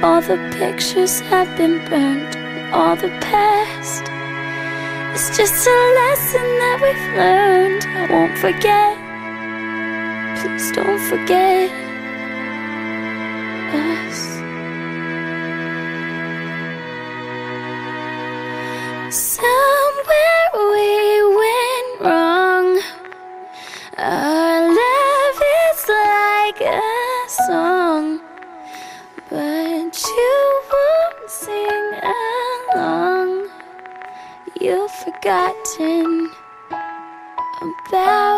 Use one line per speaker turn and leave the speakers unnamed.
All the pictures have been burned, all the past. It's just a lesson that we've learned. I won't forget. Please don't forget us. Somewhere we went wrong. Our love is like a song, but you won't sing along. You've forgotten about